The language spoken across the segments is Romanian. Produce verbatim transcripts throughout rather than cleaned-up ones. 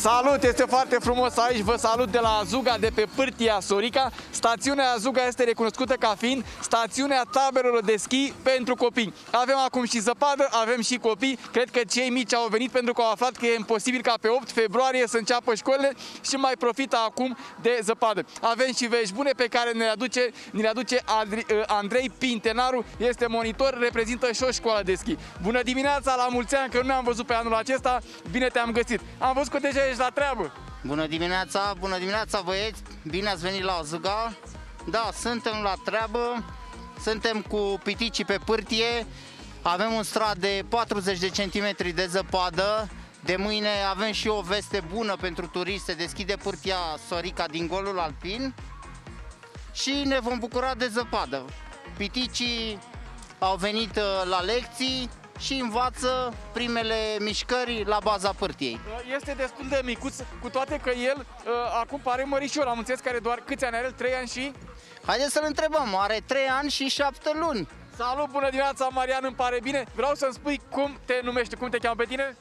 Salut, este foarte frumos aici, vă salut de la Azuga, de pe Pârtia Sorica. Stațiunea Azuga este recunoscută ca fiind stațiunea taberelor de schi pentru copii. Avem acum și zăpadă, avem și copii. Cred că cei mici au venit pentru că au aflat că e imposibil ca pe opt februarie să înceapă școlile și mai profită acum de zăpadă. Avem și vești bune pe care ne le aduce, ne le aduce Andrei Pintenaru, este monitor, reprezintă și o școală de schi. Bună dimineața, la mulți ani, că nu ne-am văzut pe anul acesta, bine te-am găsit. Am văzut că deja ești la treabă. Bună dimineața, bună dimineața băieți, bine ați venit la Azuga. Da, suntem la treabă, suntem cu piticii pe pârtie, avem un strat de patruzeci de centimetri de zăpadă. De mâine avem și o veste bună pentru turiști, se deschide Pârtia Sorica din golul alpin și ne vom bucura de zăpadă. Piticii au venit la lecții și învață primele mișcări la baza pârtiei. Este destul de micuț, cu toate că el uh, acum pare mărișor. Am înțeles că are doar câți ani are el? trei ani și? Haideți să-l întrebăm, are trei ani și șapte luni. Salut, bună dimineața, Marian, îmi pare bine. Vreau să-mi spui cum te numești, cum te cheamă pe tine?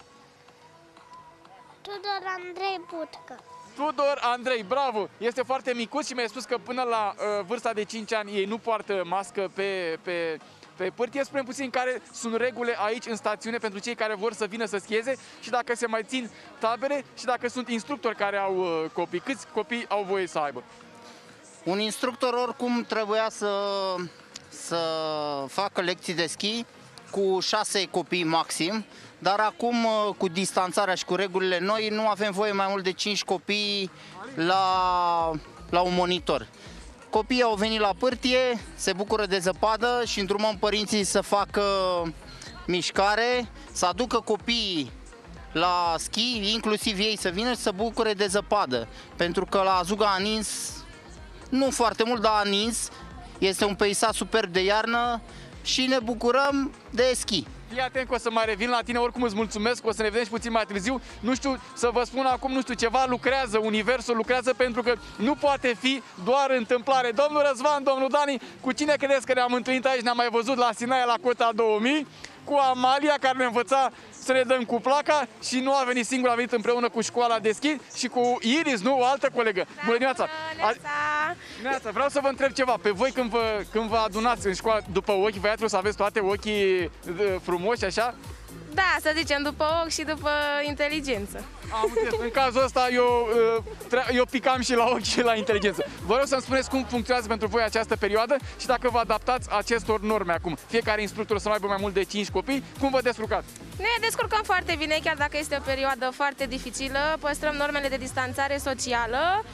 Tudor Andrei Butcă. Tudor Andrei, bravo! Este foarte micuț și mi-ai spus că până la uh, vârsta de cinci ani ei nu poartă mască pe... pe Pe pârtie. Spune puțin care sunt regulile aici în stațiune pentru cei care vor să vină să schieze și dacă se mai țin tabere și dacă sunt instructori care au uh, copii. Câți copii au voie să aibă? Un instructor oricum trebuia să, să facă lecții de schi cu șase copii maxim, dar acum cu distanțarea și cu regulile noi nu avem voie mai mult de cinci copii la, la un monitor. Copiii au venit la pârtie, se bucură de zăpadă și îndrumăm părinții să facă mișcare, să aducă copiii la schi, inclusiv ei să vină și să bucure de zăpadă. Pentru că la Azuga a nins, nu foarte mult, dar a nins, este un peisaj superb de iarnă și ne bucurăm de schi. Fii atent că o să mai revin la tine, oricum îți mulțumesc, o să ne vedem și puțin mai târziu. Nu știu, să vă spun acum, nu știu, ceva lucrează, universul lucrează pentru că nu poate fi doar întâmplare. Domnul Răzvan, domnul Dani, cu cine credeți că ne-am întâlnit aici? Ne-am mai văzut la Sinaia, la Cota două mii, cu Amalia, care ne învăța să ne dăm cu placa și nu a venit singur, a venit împreună cu școala de schi și cu Iris, nu, o altă colegă. Da, bună dimineața! Bună A... Vreau să vă întreb ceva. Pe voi când vă, când vă adunați în școală după ochi, voi trebuie să aveți toate ochii frumoși, așa? Da, să zicem, după ochi și după inteligență. Am înțeles. În cazul ăsta eu, eu picam și la ochi și la inteligență. Vă rog să-mi spuneți cum funcționează pentru voi această perioadă și dacă vă adaptați acestor norme acum. Fiecare instructor să nu aibă mai mult de cinci copii, cum vă descurcați? Ne descurcăm foarte bine, chiar dacă este o perioadă foarte dificilă, păstrăm normele de distanțare socială.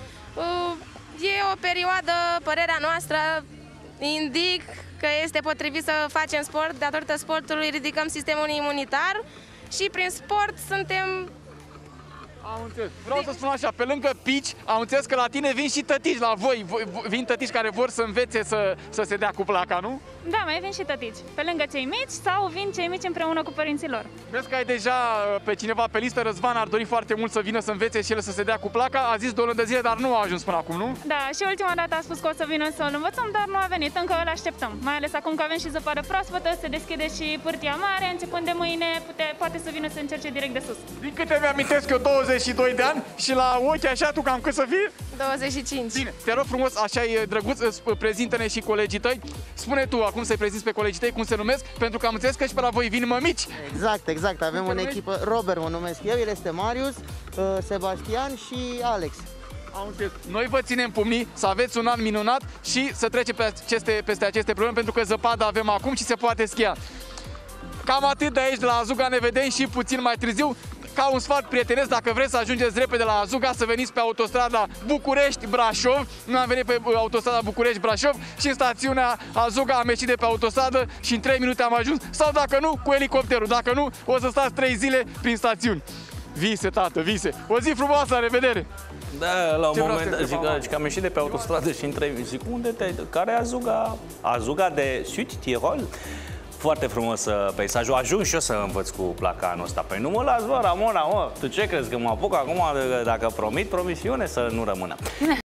E o perioadă, părerea noastră, indic că este potrivit să facem sport, datorită sportului ridicăm sistemul imunitar și prin sport suntem... Am înțeles. Vreau să spun așa, pe lângă pici, am înțeles că la tine vin și tătici la voi. Vin tătici care vor să învețe să, să se dea cu placa, nu? Da, mai vin și tătici. Pe lângă cei mici sau vin cei mici împreună cu părinții lor. Vezi că ai deja pe cineva pe listă, Răzvan ar dori foarte mult să vină să învețe și el să se dea cu placa. A zis două luni de zile, dar nu a ajuns până acum, nu? Da, și ultima dată a spus că o să vină să-l învățăm, dar nu a venit, încă îl așteptăm. Mai ales acum că avem și zăpadă proaspătă, se deschide și Pârtia Mare, începând de mâine pute, poate să vină să încerce direct de sus. Din câte mi-amintesc eu, douăzeci și doi de ani și la ochi așa, tu cam cât să fii? douăzeci și cinci. Bine, te rog frumos, așa e drăguț, prezintă-ne și colegii tăi. Spune tu acum să-i prezinți pe colegii tăi cum se numesc, pentru că am înțeles că și pe la voi vin mămici. Exact, exact, avem o echipă, Robert mă numesc eu, el este Marius, Sebastian și Alex. Am înțeles. Noi vă ținem pumnii să aveți un an minunat și să trecem pe aceste, peste aceste probleme, pentru că zăpadă avem acum și se poate schia. Cam atât de aici de la Azuga, ne vedem și puțin mai târziu. Ca un sfat prietenesc, dacă vreți să ajungeți repede la Azuga, să veniți pe autostrada București-Brașov. Noi am venit pe autostrada București-Brașov și în stațiunea Azuga am ieșit de pe autostradă și în trei minute am ajuns. Sau dacă nu, cu elicopterul. Dacă nu, o să stați trei zile prin stațiuni. Vise, tată, vise. O zi frumoasă, la revedere! Da, la un Ce moment dat, zic, că, că am ieșit de pe autostradă și în trei zic, unde te care e Azuga? Azuga de Sud Tirol? Foarte frumos peisajul. Ajung și eu să învăț cu placa anul ăsta. Păi nu mă las, bă, Ramona, mă. Tu ce crezi, că mă apuc acum, dacă promit promisiune, să nu rămână?